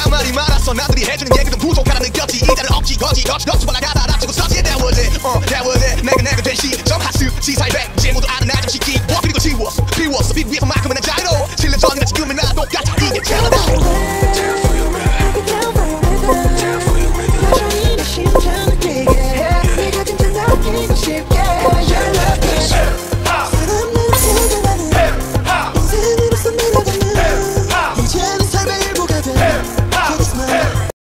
할 말이 많았어. 남들이 해주는 얘기 좀 부족하다 느꼈지. 이자를 억지 거지 올라가다 다치고 서지. That was it, that was it. 내가 된 시점 하수 시사의 백제 모두 아는 나 좀 시키. 그리고 지웠어 비웠어 빛 위에서만큼은 난 자유로 7년 전이나 지금은 나 똑같아. 이게 텔레다